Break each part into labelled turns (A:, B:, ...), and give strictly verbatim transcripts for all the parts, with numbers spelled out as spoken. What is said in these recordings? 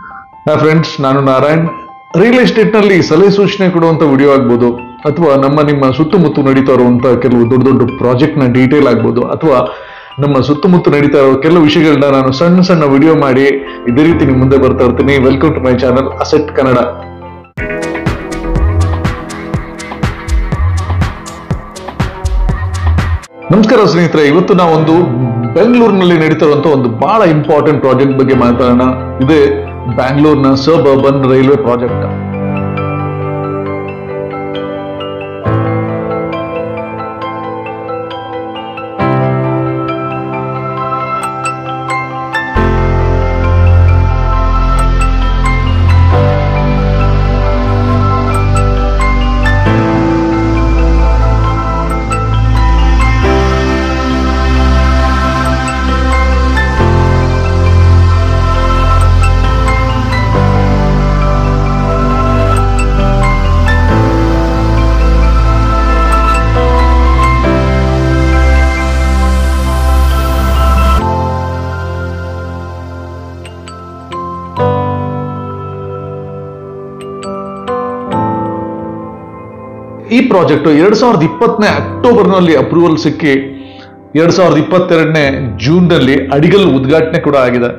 A: Hi friends, ನಾನು Narayan. Real estate ನಲ್ಲಿ ಸಲಹೆ ಸೂಚನೆ ಕೊಡುವಂತ ವಿಡಿಯೋ ಆಗ್ಬೋದು, ಅಥವಾ ನಮ್ಮ ನಿಮ್ಮ ಸುತ್ತಮುತ್ತ ನಡೀತಾ ಇರುವಂತಹ ಕೆಲವು ದೊಡ್ಡ ದೊಡ್ಡ ಪ್ರಾಜೆಕ್ಟ್ ನ ಡೀಟೇಲ್ ಆಗ್ಬೋದು, ಅಥವಾ ನಮ್ಮ ಸುತ್ತಮುತ್ತ ನಡೀತಾ ಇರೋ ಕೆಲವು ವಿಷಯಗಳನ್ನ ನಾನು ಸಣ್ಣ ಸಣ್ಣ ವಿಡಿಯೋ ಮಾಡಿ ಇದೇ ರೀತಿ ನಿಮ್ ಮುಂದೆ ಬರ್ತಾ ಇರ್ತೀನಿ. Welcome to my channel asset Kannada. ನಮಸ್ಕಾರ ಸ್ನೇಹಿತರೆ, ಇವತ್ತು ನಾವೊಂದು ಬೆಂಗಳೂರಿನಲ್ಲಿ ನಡೀತಾ ಇರುವಂತ ಒಂದು ಬಹಳ ಇಂಪಾರ್ಟೆಂಟ್ ಪ್ರಾಜೆಕ್ಟ್ ಬಗ್ಗೆ ಮಾತಾಡೋಣ. ಇದೇ ಬ್ಯಾಂಗ್ಳೂರ್ನ ಸಬ್ ಅರ್ಬನ್ ರೈಲ್ವೆ ಪ್ರಾಜೆಕ್ಟ್. ಈ ಪ್ರಾಜೆಕ್ಟ್ ಎರಡ್ ಸಾವಿರದ ಇಪ್ಪತ್ತನೇ ಅಕ್ಟೋಬರ್ ನಲ್ಲಿ ಅಪ್ರೂವಲ್ ಸಿಕ್ಕಿ ಎರಡ್ ಸಾವಿರದ ಇಪ್ಪತ್ತೆರಡನೇ ಜೂನ್ ನಲ್ಲಿ ಅಡಿಗಲ್ ಉದ್ಘಾಟನೆ ಕೂಡ ಆಗಿದೆ.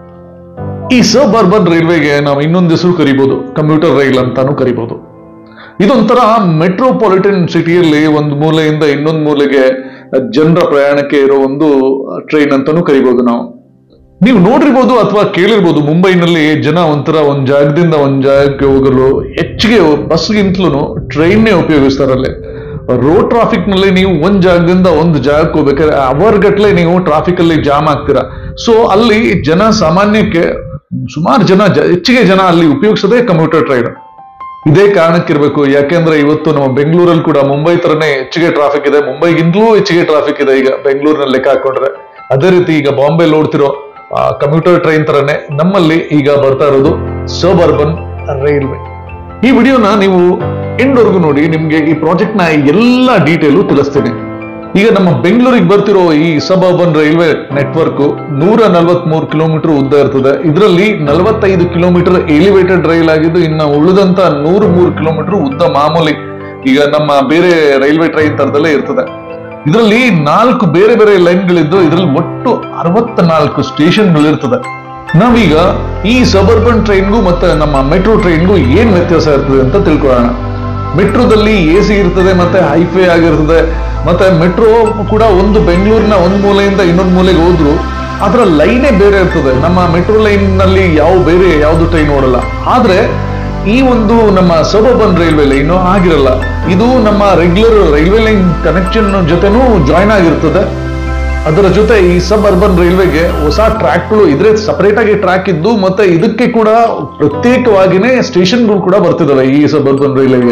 A: ಈ ಸಬ್ ಅರ್ಬನ್ ರೈಲ್ವೆಗೆ ನಾವು ಇನ್ನೊಂದು ಹೆಸರು ಕರಿಬಹುದು, ಕಂಪ್ಯೂಟರ್ ರೈಲ್ ಅಂತಾನು ಕರಿಬಹುದು. ಇದೊಂಥರ ಮೆಟ್ರೋಪಾಲಿಟನ್ ಸಿಟಿಯಲ್ಲಿ ಒಂದು ಮೂಲೆಯಿಂದ ಇನ್ನೊಂದು ಮೂಲೆಗೆ ಜನರ ಪ್ರಯಾಣಕ್ಕೆ ಇರೋ ಒಂದು ಟ್ರೈನ್ ಅಂತಾನು ಕರಿಬಹುದು. ನಾವು ನೀವು ನೋಡಿರ್ಬೋದು ಅಥವಾ ಕೇಳಿರ್ಬೋದು, ಮುಂಬೈನಲ್ಲಿ ಜನ ಒಂಥರ ಒಂದ್ ಜಾಗದಿಂದ ಒಂದ್ ಜಾಗಕ್ಕೆ ಹೋಗಲು ಹೆಚ್ಚಿಗೆ ಬಸ್ಗಿಂತಲೂ ಟ್ರೈನ್ನೇ ಉಪಯೋಗಿಸ್ತಾರಲ್ಲಿ. ರೋಡ್ ಟ್ರಾಫಿಕ್ ನಲ್ಲಿ ನೀವು ಒಂದ್ ಜಾಗದಿಂದ ಒಂದು ಜಾಗಕ್ಕೆ ಹೋಗ್ಬೇಕಾದ್ರೆ ಅವರ್ ಗಟ್ಲೆ ನೀವು ಟ್ರಾಫಿಕ್ ಅಲ್ಲಿ ಜಾಮ್ ಆಗ್ತೀರಾ. ಸೊ ಅಲ್ಲಿ ಜನ ಸಾಮಾನ್ಯಕ್ಕೆ ಸುಮಾರು ಜನ ಹೆಚ್ಚಿಗೆ ಜನ ಅಲ್ಲಿ ಉಪಯೋಗಿಸೋದೇ ಕಂಪ್ಯೂಟರ್ ಟ್ರೈನ್. ಇದೇ ಕಾರಣಕ್ಕಿರ್ಬೇಕು, ಯಾಕೆಂದ್ರೆ ಇವತ್ತು ನಮ್ಮ ಬೆಂಗಳೂರಲ್ಲಿ ಕೂಡ ಮುಂಬೈ ತರನೇ ಹೆಚ್ಚಿಗೆ ಟ್ರಾಫಿಕ್ ಇದೆ. ಮುಂಬೈಗಿಂತಲೂ ಹೆಚ್ಚಿಗೆ ಟ್ರಾಫಿಕ್ ಇದೆ ಈಗ ಬೆಂಗಳೂರಿನಲ್ಲಿ ಲೆಕ್ಕ ಹಾಕೊಂಡ್ರೆ. ಅದೇ ರೀತಿ ಈಗ ಬಾಂಬೆ ನೋಡ್ತಿರೋ ಕಂಪ್ಯೂಟರ್ ಟ್ರೈನ್ ತರನೇ ನಮ್ಮಲ್ಲಿ ಈಗ ಬರ್ತಾ ಇರೋದು ಸಬ್ ಅರ್ಬನ್ ರೈಲ್ವೆ. ಈ ವಿಡಿಯೋನ ನೀವು ಎಂಡ್ವರೆಗೂ ನೋಡಿ, ನಿಮ್ಗೆ ಈ ಪ್ರಾಜೆಕ್ಟ್ ನ ಎಲ್ಲಾ ಡೀಟೇಲು ತಿಳಿಸ್ತೀನಿ. ಈಗ ನಮ್ಮ ಬೆಂಗಳೂರಿಗೆ ಬರ್ತಿರೋ ಈ ಸಬ್ ಅರ್ಬನ್ ರೈಲ್ವೆ ನೆಟ್ವರ್ಕ್ ನೂರ ನಲ್ವತ್ ಮೂರು ಕಿಲೋಮೀಟರ್ ಉದ್ದ ಇರ್ತದೆ. ಇದರಲ್ಲಿ ನಲವತ್ತೈದು ಕಿಲೋಮೀಟರ್ ಎಲಿವೇಟೆಡ್ ರೈಲ್ ಆಗಿದ್ದು, ಇನ್ನು ಉಳಿದಂತ ನೂರ ಮೂರು ಕಿಲೋಮೀಟರ್ ಉದ್ದ ಮಾಮೂಲಿ ಈಗ ನಮ್ಮ ಬೇರೆ ರೈಲ್ವೆ ಟ್ರೈನ್ ತರದಲ್ಲೇ ಇರ್ತದೆ. ಇದರಲ್ಲಿ ನಾಲ್ಕು ಬೇರೆ ಬೇರೆ ಲೈನ್ಗಳಿದ್ದು ಇದರಲ್ಲಿ ಒಟ್ಟು ಅರವತ್ತ ನಾಲ್ಕು ಸ್ಟೇಷನ್ಗಳಿರ್ತದೆ. ನಾವೀಗ ಈ ಸಬರ್ಬನ್ ಟ್ರೈನ್ಗೂ ಮತ್ತೆ ನಮ್ಮ ಮೆಟ್ರೋ ಟ್ರೈನ್ಗೂ ಏನ್ ವ್ಯತ್ಯಾಸ ಇರ್ತದೆ ಅಂತ ತಿಳ್ಕೊಳ್ಳೋಣ. ಮೆಟ್ರೋದಲ್ಲಿ ಎ ಸಿ ಇರ್ತದೆ, ಮತ್ತೆ ಹೈಫೈ ಆಗಿರ್ತದೆ. ಮತ್ತೆ ಮೆಟ್ರೋ ಕೂಡ ಒಂದು ಬೆಂಗಳೂರಿನ ಒಂದ್ ಮೂಲೆಯಿಂದ ಇನ್ನೊಂದು ಮೂಲೆಗೆ ಹೋದ್ರು ಅದರ ಲೈನೇ ಬೇರೆ ಇರ್ತದೆ. ನಮ್ಮ ಮೆಟ್ರೋ ಲೈನ್ ನಲ್ಲಿ ಯಾವ ಬೇರೆ ಯಾವ್ದು ಟ್ರೈನ್ ಓಡಲ್ಲ. ಆದ್ರೆ ಈ ಒಂದು ನಮ್ಮ ಸಬ್ ಅರ್ಬನ್ ರೈಲ್ವೆ ಲೈನ್ ಆಗಿರಲ್ಲ. ಇದು ನಮ್ಮ ರೆಗ್ಯುಲರ್ ರೈಲ್ವೆ ಲೈನ್ ಕನೆಕ್ಷನ್ ಜೊತೆನೂ ಜಾಯಿನ್ ಆಗಿರ್ತದೆ. ಅದರ ಜೊತೆ ಈ ಸಬ್ ಅರ್ಬನ್ ರೈಲ್ವೆಗೆ ಹೊಸ ಟ್ರ್ಯಾಕ್ಗಳು ಇದ್ರೆ ಸಪರೇಟ್ ಆಗಿ ಟ್ರ್ಯಾಕ್ ಇದ್ದು, ಮತ್ತೆ ಇದಕ್ಕೆ ಕೂಡ ಪ್ರತ್ಯೇಕವಾಗಿನೇ ಸ್ಟೇಷನ್ಗಳು ಕೂಡ ಬರ್ತಿದಾವೆ ಈ ಸಬ್ ಅರ್ಬನ್ ರೈಲ್ವೆಗೆ.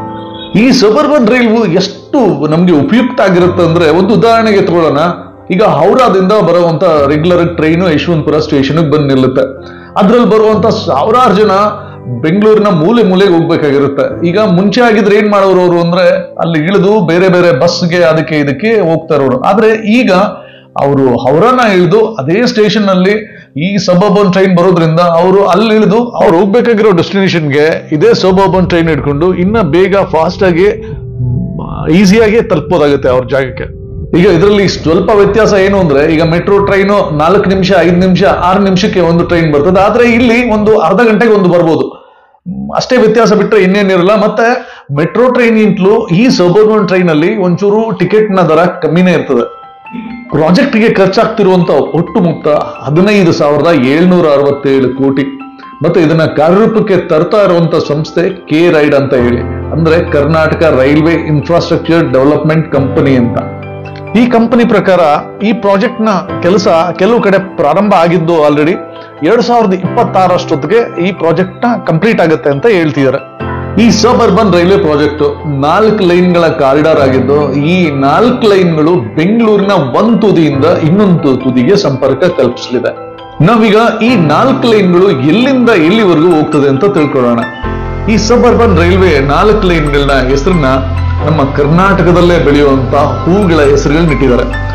A: ಈ ಸಬ್ ಅರ್ಬನ್ ರೈಲ್ವೆ ಎಷ್ಟು ನಮ್ಗೆ ಉಪಯುಕ್ತ ಆಗಿರುತ್ತೆ ಅಂದ್ರೆ, ಒಂದು ಉದಾಹರಣೆಗೆ ತಗೊಳ್ಳೋಣ. ಈಗ ಹೌರಾದಿಂದ ಬರುವಂತ ರೆಗ್ಯುಲರ್ ಟ್ರೈನ್ ಯಶವಂತಪುರ ಸ್ಟೇಷನ್ ಬಂದು ನಿಲ್ಲುತ್ತೆ. ಅದ್ರಲ್ಲಿ ಬರುವಂತ ಸಾವಿರಾರು ಜನ ಬೆಂಗಳೂರಿನ ಮೂಲೆ ಮೂಲೆಗೆ ಹೋಗ್ಬೇಕಾಗಿರುತ್ತೆ. ಈಗ ಮುಂಚೆ ಆಗಿದ್ರೆ ಏನ್ ಮಾಡೋರು ಅವರು ಅಂದ್ರೆ, ಅಲ್ಲಿ ಇಳಿದು ಬೇರೆ ಬೇರೆ ಬಸ್ಗೆ ಅದಕ್ಕೆ ಇದಕ್ಕೆ ಹೋಗ್ತಾ ಇರೋರು. ಆದ್ರೆ ಈಗ ಅವರು ಹೌರಾನ ಇಳಿದು ಅದೇ ಸ್ಟೇಷನ್ ನಲ್ಲಿ ಈ ಸಬ್ ಅರ್ಬನ್ ಟ್ರೈನ್ ಬರೋದ್ರಿಂದ ಅವರು ಅಲ್ಲಿ ಇಳಿದು ಅವ್ರು ಹೋಗ್ಬೇಕಾಗಿರೋ ಡೆಸ್ಟಿನೇಷನ್ಗೆ ಇದೇ ಸಬ್ ಅರ್ಬನ್ ಟ್ರೈನ್ ಇಟ್ಕೊಂಡು ಇನ್ನ ಬೇಗ ಫಾಸ್ಟ್ ಆಗಿ ಈಸಿಯಾಗಿ ತಲುಪೋದಾಗುತ್ತೆ ಅವ್ರ ಜಾಗಕ್ಕೆ. ಈಗ ಇದರಲ್ಲಿ ಸ್ವಲ್ಪ ವ್ಯತ್ಯಾಸ ಏನು ಅಂದ್ರೆ, ಈಗ ಮೆಟ್ರೋ ಟ್ರೈನ್ ನಾಲ್ಕು ನಿಮಿಷ ಐದು ನಿಮಿಷ ಆರು ನಿಮಿಷಕ್ಕೆ ಒಂದು ಟ್ರೈನ್ ಬರ್ತದೆ. ಆದ್ರೆ ಇಲ್ಲಿ ಒಂದು ಅರ್ಧ ಗಂಟೆಗೆ ಒಂದು ಬರ್ಬೋದು, ಅಷ್ಟೇ ವ್ಯತ್ಯಾಸ ಬಿಟ್ರೆ ಇನ್ನೇನಿರಲ್ಲ. ಮತ್ತೆ ಮೆಟ್ರೋ ಟ್ರೈನ್ ಇಂತಲೂ ಈ ಸಬ್ ಅರ್ಬನ್ ಟ್ರೈನ್ ಅಲ್ಲಿ ಒಂಚೂರು ಟಿಕೆಟ್ ನ ದರ ಕಮ್ಮಿನೇ ಇರ್ತದೆ. ಪ್ರಾಜೆಕ್ಟ್ ಗೆ ಖರ್ಚಾಗ್ತಿರುವಂತ ಒಟ್ಟು ಮೊತ್ತ ಹದಿನೈದು ಸಾವಿರದ ಏಳ್ನೂರ ಅರವತ್ತೇಳು ಕೋಟಿ. ಮತ್ತೆ ಇದನ್ನ ಕಾರ್ಯರೂಪಕ್ಕೆ ತರ್ತಾ ಇರುವಂತ ಸಂಸ್ಥೆ ಕೆ ರೈಡ್ ಅಂತ ಹೇಳಿ, ಅಂದ್ರೆ Karnataka railway infrastructure development company ಅಂತ. ಈ ಕಂಪನಿ ಪ್ರಕಾರ ಈ ಪ್ರಾಜೆಕ್ಟ್ ನ ಕೆಲಸ ಕೆಲವು ಕಡೆ ಪ್ರಾರಂಭ ಆಗಿದ್ದು ಆಲ್ರೆಡಿ ಎರಡ್ ಸಾವಿರದ ಇಪ್ಪತ್ತಾರಷ್ಟೊತ್ತಿಗೆ ಈ ಪ್ರಾಜೆಕ್ಟ್ ನ ಕಂಪ್ಲೀಟ್ ಆಗುತ್ತೆ ಅಂತ ಹೇಳ್ತಿದ್ದಾರೆ. ಈ ಸಬ್ ಅರ್ಬನ್ ರೈಲ್ವೆ ಪ್ರಾಜೆಕ್ಟ್ ನಾಲ್ಕು ಲೈನ್ಗಳ ಕಾರಿಡಾರ್ ಆಗಿದ್ದು, ಈ ನಾಲ್ಕು ಲೈನ್ಗಳು ಬೆಂಗಳೂರಿನ ಒಂದ್ ತುದಿಯಿಂದ ಇನ್ನೊಂದು ತುದಿಗೆ ಸಂಪರ್ಕ ಕಲ್ಪಿಸಲಿದೆ. ನಾವೀಗ ಈ ನಾಲ್ಕು ಲೈನ್ಗಳು ಎಲ್ಲಿಂದ ಎಲ್ಲಿವರೆಗೂ ಹೋಗ್ತದೆ ಅಂತ ತಿಳ್ಕೊಳ್ಳೋಣ. ಈ ಸಬ್ ಅರ್ಬನ್ ರೈಲ್ವೆ ನಾಲ್ಕು ಲೈನ್ಗಳನ್ನ ಹೆಸರನ್ನ ನಮ್ಮ ಕರ್ನಾಟಕದಲ್ಲೇ ಬೆಳೆಯುವಂತ ಹೂಗಳ ಹೆಸರುಗಳನ್ನ ಇಟ್ಟಿದ್ದಾರೆ.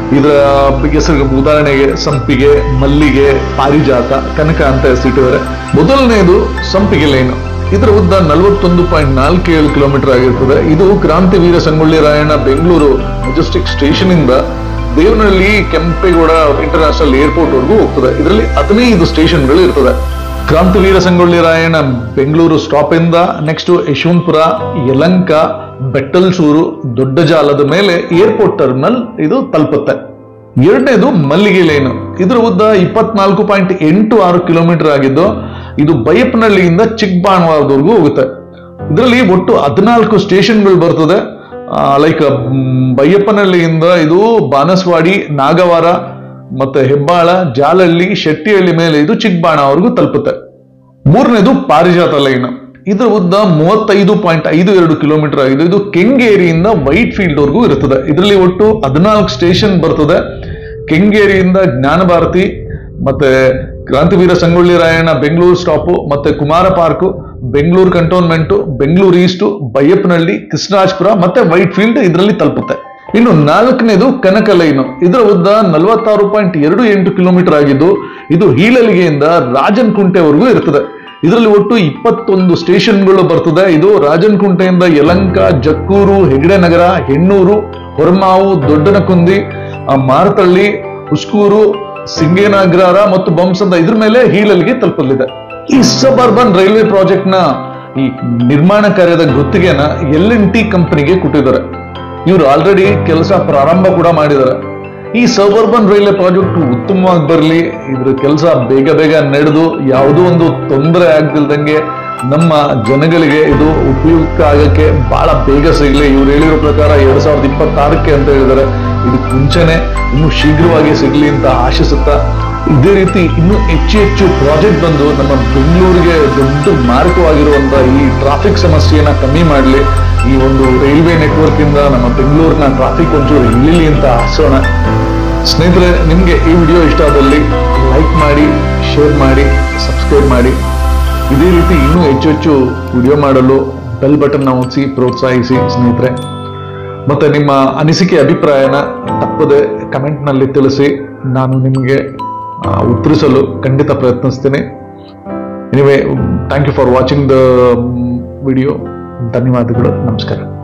A: ಇದರ ಹೆಸರು ಉದಾಹರಣೆಗೆ ಸಂಪಿಗೆ, ಮಲ್ಲಿಗೆ, ಪಾರಿಜಾತ, ಕನಕ ಅಂತ ಹೆಸರಿಟ್ಟಿದ್ದಾರೆ. ಮೊದಲನೇದು ಸಂಪಿಗೆ ಲೈನ್. ಇದರ ಉದ್ದ ನಲವತ್ತೊಂದು ಪಾಯಿಂಟ್ ನಾಲ್ಕು ಏಳು ಕಿಲೋಮೀಟರ್ ಆಗಿರ್ತದೆ. ಇದು ಕ್ರಾಂತಿವೀರ ಸಂಗೊಳ್ಳಿ ರಾಯಣ್ಣ ಬೆಂಗಳೂರು ಮೆಜೆಸ್ಟಿಕ್ ಸ್ಟೇಷನ್ ಇಂದ ದೇವನಹಳ್ಳಿ ಕೆಂಪೇಗೌಡ ಇಂಟರ್ನ್ಯಾಷನಲ್ ಏರ್ಪೋರ್ಟ್ ವರೆಗೂ ಹೋಗ್ತದೆ. ಇದರಲ್ಲಿ ಹದಿನೈದು ಸ್ಟೇಷನ್ಗಳು ಇರ್ತದೆ. ಕ್ರಾಂತಿವೀರ ಸಂಗೊಳ್ಳಿ ರಾಯಣ್ಣ ಬೆಂಗಳೂರು ಸ್ಟಾಪ್ ಇಂದ ನೆಕ್ಸ್ಟ್ ಯಶವಂತಪುರ, ಯಲಂಕ, ಬೆಟ್ಟಲ್ಸೂರು, ದೊಡ್ಡ ಜಾಲದ ಮೇಲೆ ಏರ್ಪೋರ್ಟ್ ಟರ್ಮಿನಲ್ ಇದು ತಲುಪುತ್ತೆ. ಎರಡನೇದು ಮಲ್ಲಿಗೆ ಲೈನ್. ಇದರ ಉದ್ದ ಇಪ್ಪತ್ನಾಲ್ಕು ಪಾಯಿಂಟ್ ಎಂಟು ಆರು ಕಿಲೋಮೀಟರ್ ಆಗಿದ್ದು ಇದು ಬೈಯಪ್ಪನಹಳ್ಳಿಯಿಂದ ಚಿಕ್ಕಬಾಣವಾರದವರೆಗೂ ಹೋಗುತ್ತೆ. ಇದರಲ್ಲಿ ಒಟ್ಟು ಹದಿನಾಲ್ಕು ಸ್ಟೇಷನ್ಗಳು ಬರ್ತದೆ. ಲೈಕ್ ಬೈಯಪ್ಪನಹಳ್ಳಿಯಿಂದ ಇದು ಬಾನಸವಾಡಿ, ನಾಗವಾರ, ಮತ್ತೆ ಹೆಬ್ಬಾಳ, ಜಾಲಹಳ್ಳಿ, ಶೆಟ್ಟಿಹಳ್ಳಿ ಮೇಲೆ ಇದು ಚಿಕ್ಕಬಾಣವರೆಗೂ ತಲುಪುತ್ತೆ. ಮೂರನೇದು ಪಾರಿಜಾತ ಲೈನ್. ಇದರ ಉದ್ದ ಮೂವತ್ತೈದು ಪಾಯಿಂಟ್ ಐದು ಎರಡು ಕಿಲೋಮೀಟರ್ ಆಗಿದೆ. ಇದು ಕೆಂಗೇರಿಯಿಂದ ವೈಟ್ ಫೀಲ್ಡ್ ವರೆಗೂ ಇರುತ್ತದೆ. ಇದರಲ್ಲಿ ಒಟ್ಟು ಹದಿನಾಲ್ಕು ಸ್ಟೇಷನ್ ಬರ್ತದೆ. ಕೆಂಗೇರಿಯಿಂದ ಜ್ಞಾನ ಭಾರತಿ, ಮತ್ತೆ ಕ್ರಾಂತಿವೀರ ಸಂಗೊಳ್ಳಿ ರಾಯಣ್ಣ ಬೆಂಗಳೂರು ಸ್ಟಾಪು, ಮತ್ತೆ Kumara Park, Bengaluru Cantonment, Bengaluru East, Baiyappanahalli, Krishnarajapura ಮತ್ತೆ ವೈಟ್ ಫೀಲ್ಡ್ ಇದರಲ್ಲಿ ತಲುಪುತ್ತೆ. ಇನ್ನು ನಾಲ್ಕನೇದು ಕನಕ ಲೈನ್. ಇದರ ಉದ್ದ ನಲವತ್ತಾರು ಪಾಯಿಂಟ್ ಎರಡು ಎಂಟು ಕಿಲೋಮೀಟರ್ ಆಗಿದ್ದು ಇದು ಹೀಳಲಿಗೆಯಿಂದ ರಾಜನಕುಂಟೆವರೆಗೂ ಇರ್ತದೆ. ಇದರಲ್ಲಿ ಒಟ್ಟು ಇಪ್ಪತ್ತೊಂದು ಸ್ಟೇಷನ್ಗಳು ಬರ್ತದೆ. ಇದು ರಾಜನಕುಂಟೆಯಿಂದ ಯಲಂಕ, ಜಕ್ಕೂರು, ಹೆಗಡೆ ನಗರ, ಹೆಣ್ಣೂರು, ಹೊರಮಾವು, ದೊಡ್ಡನಕುಂದಿ, ಮಾರತಳ್ಳಿ, ಹುಸ್ಕೂರು, ಸಿಂಗೇನಗ್ರಹಾರ ಮತ್ತು ಬಂಸಂದ ಇದ್ರ ಮೇಲೆ ಹೀಳಲಿಗೆ ತಲುಪಲಿದೆ. ಈ ಸಬ್ ಅರ್ಬನ್ ರೈಲ್ವೆ ಪ್ರಾಜೆಕ್ಟ್ ನ ಈ ನಿರ್ಮಾಣ ಕಾರ್ಯದ ಗುತ್ತಿಗೆನ ಎಲ್ ಎನ್ ಟಿ ಕಂಪನಿಗೆ ಕೊಟ್ಟಿದ್ದಾರೆ. ಇವರು ಆಲ್ರೆಡಿ ಕೆಲಸ ಪ್ರಾರಂಭ ಕೂಡ ಮಾಡಿದ್ದಾರೆ. ಈ ಸಬ್ ಅರ್ಬನ್ ರೈಲ್ವೆ ಪ್ರಾಜೆಕ್ಟ್ ಉತ್ತಮವಾಗಿ ಬರಲಿ, ಇದ್ರ ಕೆಲಸ ಬೇಗ ಬೇಗ ನಡೆದು ಯಾವುದೋ ಒಂದು ತೊಂದರೆ ಆಗ್ದಿಲ್ದಂಗೆ ನಮ್ಮ ಜನಗಳಿಗೆ ಇದು ಉಪಯುಕ್ತ ಆಗಕ್ಕೆ ಬಹಳ ಬೇಗ ಸಿಗಲಿ. ಇವ್ರು ಹೇಳಿರೋ ಪ್ರಕಾರ ಎರಡ್ ಸಾವಿರದ ಇಪ್ಪತ್ತಾರಕ್ಕೆ ಅಂತ ಹೇಳಿದ್ದಾರೆ. ಇದಕ್ಕೆ ಮುಂಚೆನೆ ಇನ್ನು ಶೀಘ್ರವಾಗಿ ಸಿಗ್ಲಿ ಅಂತ ಆಶಿಸುತ್ತಾ, ಇದೇ ರೀತಿ ಇನ್ನು ಹೆಚ್ಚು ಹೆಚ್ಚು ಪ್ರಾಜೆಕ್ಟ್ ಬಂದು ನಮ್ಮ ಬೆಂಗಳೂರಿಗೆ ದೊಡ್ಡ ಮಾರಕವಾಗಿರುವಂತಹ ಈ ಟ್ರಾಫಿಕ್ ಸಮಸ್ಯೆಯನ್ನ ಕಮ್ಮಿ ಮಾಡಲಿ. ಈ ಒಂದು ರೈಲ್ವೆ ನೆಟ್ವರ್ಕ್ ಇಂದ ನಮ್ಮ ಬೆಂಗಳೂರಿನ ಟ್ರಾಫಿಕ್ ಒಂಚೂರು ಇಳಿಲಿ ಅಂತ ಆಸೋಣ. ಸ್ನೇಹಿತರೆ, ನಿಮ್ಗೆ ಈ ವಿಡಿಯೋ ಇಷ್ಟ ಆದಲ್ಲಿ ಲೈಕ್ ಮಾಡಿ, ಶೇರ್ ಮಾಡಿ, ಸಬ್ಸ್ಕ್ರೈಬ್ ಮಾಡಿ. ಇದೇ ರೀತಿ ಇನ್ನೂ ಹೆಚ್ಚು ಹೆಚ್ಚು ವಿಡಿಯೋ ಮಾಡಲು ಬೆಲ್ ಬಟನ್ ನ ಒತ್ತಿ ಪ್ರೋತ್ಸಾಹಿಸಿ ಸ್ನೇಹಿತರೆ. ಮತ್ತೆ ನಿಮ್ಮ ಅನಿಸಿಕೆ, ಅಭಿಪ್ರಾಯನ ತಪ್ಪದೆ ಕಮೆಂಟ್ ನಲ್ಲಿ ತಿಳಿಸಿ. ನಾನು ನಿಮಗೆ ಉತ್ತರಿಸಲು ಖಂಡಿತ ಪ್ರಯತ್ನಿಸ್ತೀನಿ. Anyway, thank you for watching the video. ಧನ್ಯವಾದಗಳು. ನಮಸ್ಕಾರ.